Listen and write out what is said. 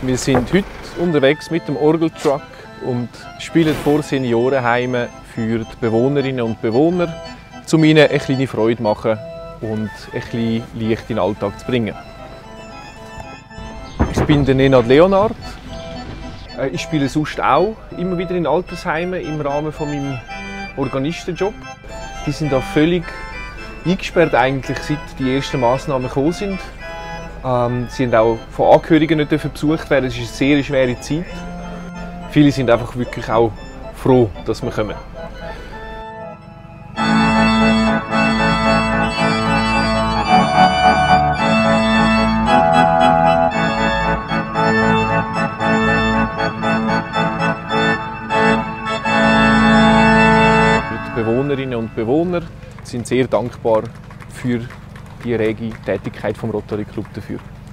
Wir sind heute unterwegs mit dem Orgeltruck und spielen vor Seniorenheimen für die Bewohnerinnen und Bewohner, um ihnen eine kleine Freude zu machen und ein bisschen Licht in den Alltag zu bringen. Ich bin der Nenad Leonard. Ich spiele sonst auch immer wieder in Altersheimen im Rahmen von meinem Organistenjob. Die sind da völlig eingesperrt eigentlich, seit die ersten Massnahmen gekommen sind. Sie haben auch von Angehörigen nicht besucht werden. Es ist eine sehr schwere Zeit. Viele sind einfach wirklich auch froh, dass wir kommen. Die Bewohnerinnen und Bewohner sind sehr dankbar für die rege Tätigkeit vom Rotary Club dafür.